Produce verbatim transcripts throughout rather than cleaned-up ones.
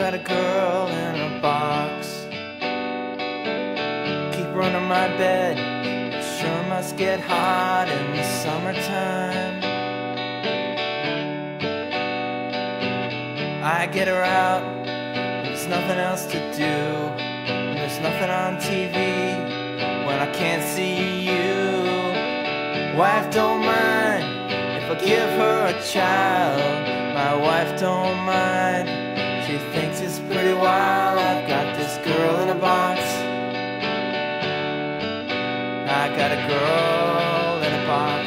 got a girl in a box. Keep her under my bed. It sure must get hot in the summertime. I get her out, there's nothing else to do. There's nothing on T V when I can't see you. Wife don't mind if I give her a child. My wife don't mind, she thinks it's pretty wild. I've got this girl in a box. I got a girl in a box.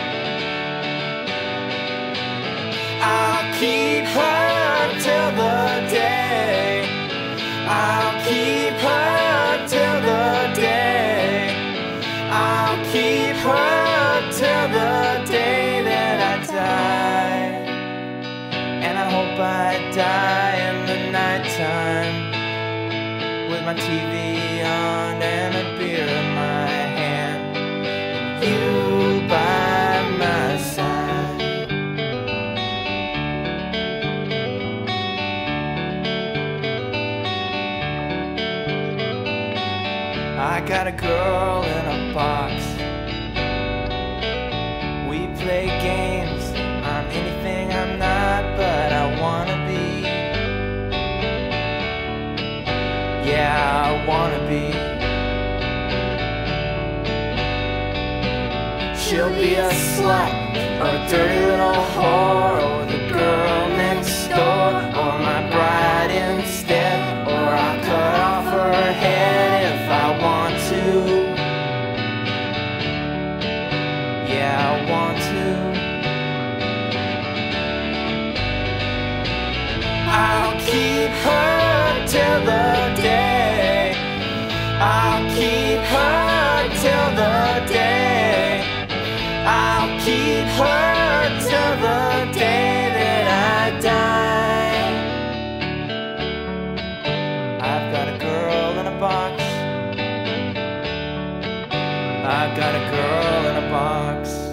I'll keep her till the day. I'll keep her till the day. I'll keep her till the day that I die. And I hope I die in the nighttime, with my T V on and a beer in my hand, and you by my side. I got a girl in a box. We play games, I'm anything I'm not, but I wanna be. Yeah, I wanna be. She'll be a slut, or a dirty little whore, or the girl next door, or my bride instead. Or I'll cut off her head if I want to. Yeah, I want to. I'll keep her till the day. I'll keep her till the day. I'll keep her till the day that I die. I've got a girl in a box. I've got a girl in a box.